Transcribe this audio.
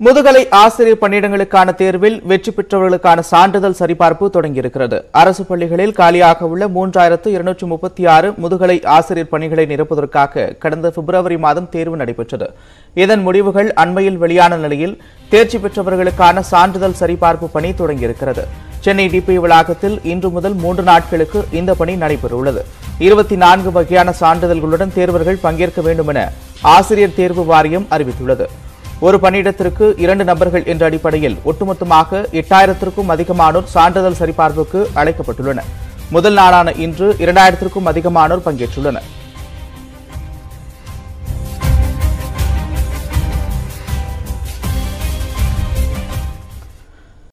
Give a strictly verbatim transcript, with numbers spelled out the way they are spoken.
முதுகலை ஆசிரியர் பணியிடங்களுக்கான தேர்வில் வெற்றி பெற்றவர்களுக்கான சான்றிதழ் சரிபார்ப்பு தொடங்கியிருக்கிறது. அரசு பள்ளிகளில் காலியாக உள்ள மூன்றாயிரத்து இருநூற்று முப்பத்தி ஆறு முதுகலை ஆசிரியர் பணிகளை நிரப்புவதற்காக கடந்த பிப்ரவரி மாதம் தேர்வு நடைபெற்றது. இதன் முடிவுகள் அண்மையில் வெளியான நிலையில் தேர்ச்சி பெற்றவர்களுக்கான சான்றிதழ் சரிபார்ப்பு பணி தொடங்கியிருக்கிறது. சென்னை டிபி வளாகத்தில் இன்று முதல் மூன்று நாட்களுக்கு இந்த பணி நடைபெறவுள்ளது. இருபத்தி நான்கு வகையான சான்றிதழ்களுடன் தேர்வர்கள் பங்கேற்க வேண்டும் என ஆசிரியர் தேர்வு வாரியம் அறிவித்துள்ளது. ஒரு பணியிடத்திற்கு இரண்டு நபர்கள் என்ற அடிப்படையில் ஒட்டுமொத்தமாக எட்டாயிரத்திற்கும் அதிகமானோர் சான்றிதழ் சரிபார்ப்புக்கு அழைக்கப்பட்டுள்ளனர். முதல் நாளான இன்று இரண்டாயிரத்திற்கும் அதிகமானோர் பங்கேற்றுள்ளனர்.